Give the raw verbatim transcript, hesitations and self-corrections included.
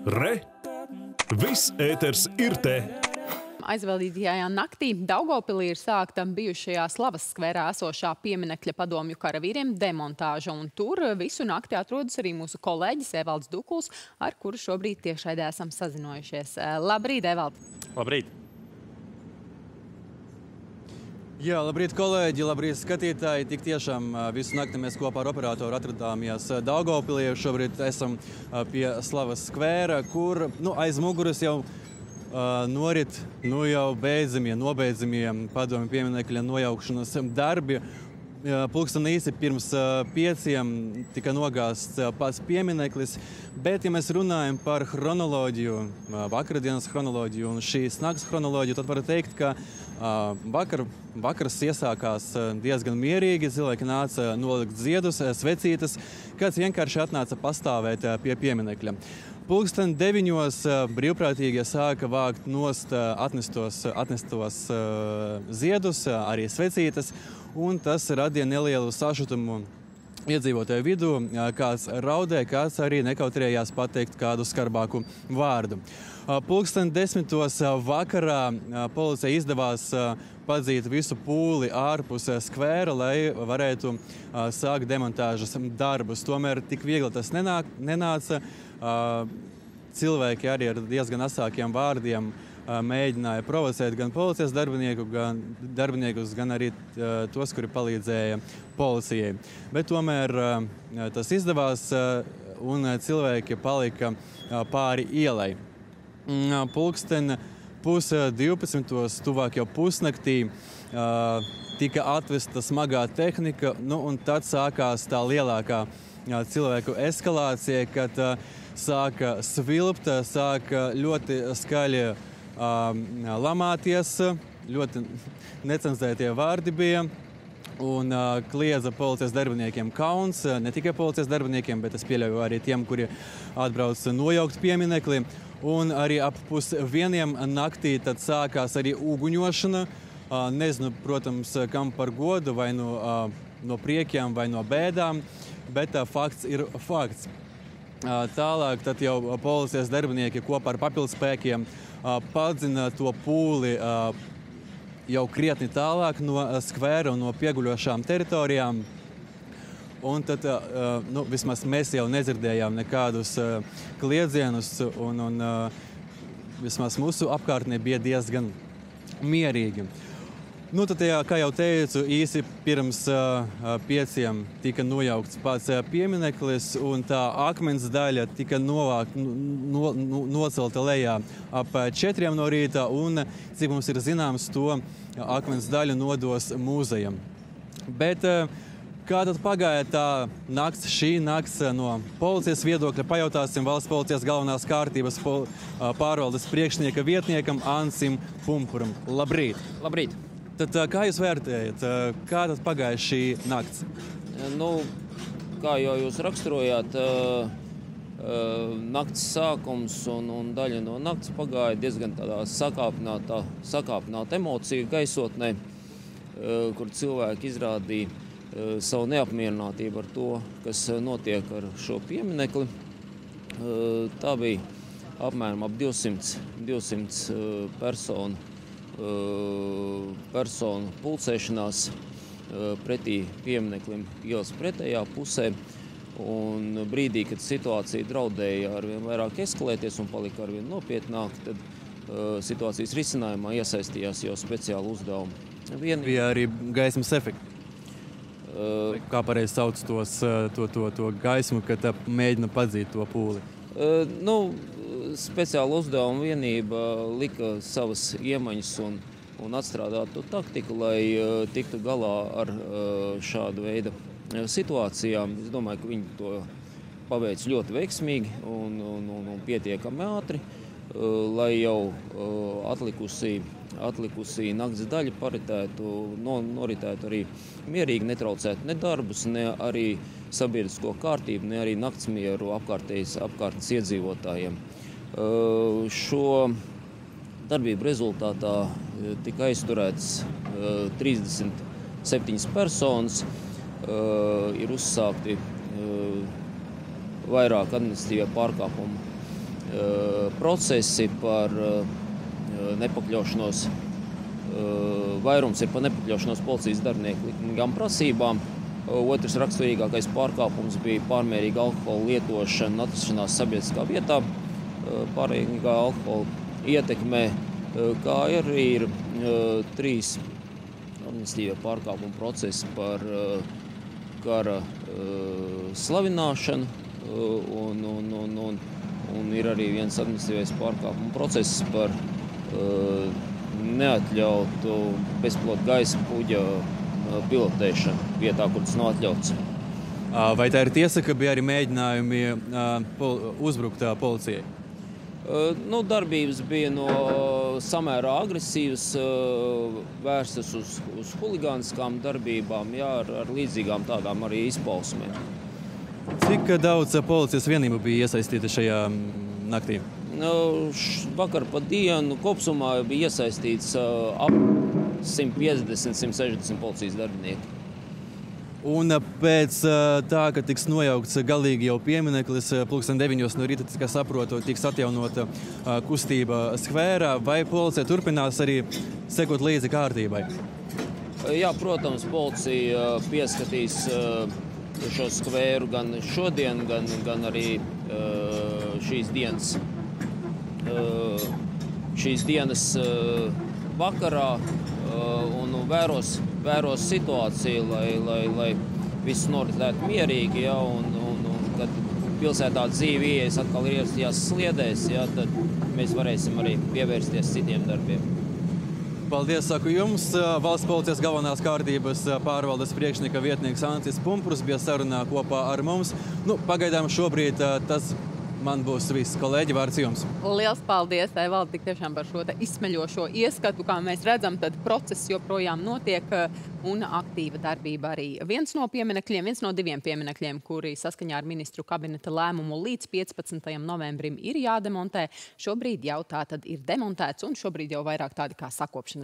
Re! Viss ēters ir te! Aizvadītajā naktī Daugavpilī ir sākta bijušajā Slavas skverā esošā pieminekļa padomju karavīriem demontāža, un tur visu nakti atrodas arī mūsu kolēģis Evalds Dukuls, ar kuru šobrīd tiešraidē esam sazinojušies. Labrīt, Evald! Labrīt! Jā, labrīt, kolēģi, labrīt, skatītāji. Tik tiešām visu nakti mēs kopā ar operatoru atradāmies Daugavpilī. Šobrīd esam pie Slavas skvēra, kur nu, aiz muguras jau uh, norit nu, jau beidzamie, nobeidzamie padomju pieminekļa nojaukšanas darbi. Pulksten īsi pirms pieciem tika nogāsts pats piemineklis, bet, ja mēs runājam par chronoloģiju, vakardienas chronoloģiju un šīs nakts chronoloģiju, tad var teikt, ka vakar, vakars iesākās diezgan mierīgi, cilvēki nāca nolikt ziedus, svecītes, kāds vienkārši atnāca pastāvēt pie pieminekļa. Pulksten deviņos brīvprātīgie sāka vākt nost atnestos, atnestos ziedus, arī svecītes, un tas radīja nelielu sašutumu iedzīvotāju vidū. Kāds raudē, kāds arī nekautrējās pateikt kādu skarbāku vārdu. Pulksten desmitos vakarā policija izdevās padzīt visu pūli ārpus skvēra, lai varētu sākt demontāžas darbus. Tomēr tik viegli tas nenāk, nenāca. Cilvēki arī ar diezgan asākiem vārdiem mēģināja provocēt gan policijas darbinieku, gan darbiniekus, gan arī tos, kuri palīdzēja policijai. Bet tomēr tas izdevās un cilvēki palika pāri ielai. Pulksten pus divpadsmitos, tuvāk jau pusnaktī, tika atvesta smagā tehnika, nu, un tad sākās tā lielākā cilvēku eskalācija, kad sāka svilpt, sāka ļoti skaļi lamāties, ļoti necenzētie vārdi bija, un kliedza policijas darbiniekiem kauns, ne tikai policijas darbiniekiem, bet es pieļauju arī tiem, kuri atbrauc nojaukt pieminekli. Un arī ap pus vieniem naktī tad sākās arī uguņošana. Nezinu, protams, kam par godu, vai no, no priekiem, vai no bēdām, bet fakts ir fakts. Tālāk tad jau policijas darbinieki kopā ar papildspēkiem padzina to pūli jau krietni tālāk no skvēra un no pieguļošām teritorijām. Un tad, nu, vismaz mēs jau nedzirdējām nekādus kliedzienus, un, un vismaz mūsu apkārtnē bija diezgan mierīgi. Nu, tad, jā, kā jau teicu, īsi pirms uh, pieciem tika nojaukts pats uh, piemineklis, un tā akmens daļa tika novākt, no, no, nocelta lejā ap četriem no rīta, un, cik mums ir zināms, to akmens daļu nodos mūzejam. Bet uh, kā tad pagāja tā nakts, šī nakts no policijas viedokļa, pajautāsim valsts policijas galvenās kārtības pol, uh, pārvaldes priekšnieka vietniekam Ansim Pumpuram. Labrīt! Labrīt! Tad, kā jūs vērtējat, kā tad pagāja šī nakts? Nu, kā jau jūs raksturojāt, nakts sākums un, un daļa no nakts pagāja diezgan tādā sakāpinātā, sakāpinātā emociju gaisotnē, kur cilvēki izrādīja savu neapmierinātību ar to, kas notiek ar šo pieminekli. Tā bija apmēram ap divsimt, divsimt personu. personu pulcēšanās pretī piemineklim ielas pretējā pusē. Un brīdī, kad situācija draudēja arvien vairāk eskalēties un palika arvien nopietnāk, tad uh, situācijas risinājumā iesaistījās jau speciāli uzdevumi. Vien... Bija arī gaismas efekti. Uh, Kā pareizi sauc tos, to, to, to gaismu, kad mēģina padzīt to pūli? Uh, nu, Speciāla uzdevuma vienība lika savas iemaņas un, un atstrādātu taktiku, lai uh, tiktu galā ar uh, šādu veidu situācijām. Es domāju, ka viņi to paveic ļoti veiksmīgi un, un, un, un pietiekami ātri, uh, lai jau uh, atlikusī, atlikusī nakts daļa paritētu, no, noritētu arī mierīgi, netraucētu ne darbus, ne arī sabiedrisko kārtību, ne arī naktsmieru apkārtējas apkārtnes iedzīvotājiem. Uh, šo darbību rezultātā uh, tika aizturēts uh, trīsdesmit septiņas personas, uh, ir uzsākti uh, vairāk administratīvie pārkāpumu procesi par nepakļaušanos, vairums ir par nepakļaušanos policijas darbinieku likumīgām prasībām. Otrs raksturīgākais pārkāpums bija pārmērīga alkohola lietošana atrašanās sabiedriskā vietā, pārmērīgā alkohola ietekmē, kā arī ir trīs administratīvie pārkāpuma procesi par kara slavināšanu un, un, un, un, un ir arī viens administratīvais pārkāpuma process par neatļautu bezpilota gaisa kuģa pilotēšanu vietā, kur tas nav atļauts. Vai tā ir tiesa, ka bija arī mēģinājumi uzbrukt policijai? Nu, darbības bija no samērā agresīvas, vērstas uz, uz huligāniskām darbībām, jā, ar, ar līdzīgām tādām arī izpausmēm. Cik daudz policijas vienību bija iesaistīta šajā naktī? Nu, vakar pa dienu kopsumā bija iesaistīts ap simt piecdesmit līdz simt sešdesmit policijas darbinieki. Un pēc tā, ka tiks nojaukts galīgi jau piemineklis, pulksten deviņos no rīta, kā saprotu, tiks atjaunota kustība skvērā, vai policija turpinās arī sekot līdzi kārtībai? Jā, protams, policija pieskatīs šo skvēru gan šodien, gan, gan arī šīs dienas, šīs dienas vakarā un vēros, vēros situāciju, lai, lai, lai viss noritētu mierīgi, ja, un, un, un kad pilsētā dzīve ieejas atkal ir ierastījās sliedēs, ja, tad mēs varēsim arī pievērsties citiem darbiem. Paldies, saku jums. Valsts policijas galvenās kārtības pārvaldes priekšnieka vietnieks Ancis Pumpurs bija sarunā kopā ar mums. Nu, pagaidām šobrīd tas man būs viss. Kolēģi, vārds jums. Liels paldies, Evaldi, tik tiešām par šo te izsmeļošo ieskatu. Kā mēs redzam, tad process joprojām notiek un aktīva darbība arī. Viens no pieminekļiem, viens no diviem pieminekļiem, kuri saskaņā ar ministru kabineta lēmumu līdz piecpadsmitajam novembrim ir jādemontē, šobrīd jau tā tad ir demontēts un šobrīd jau vairāk tādi kā sakopšanas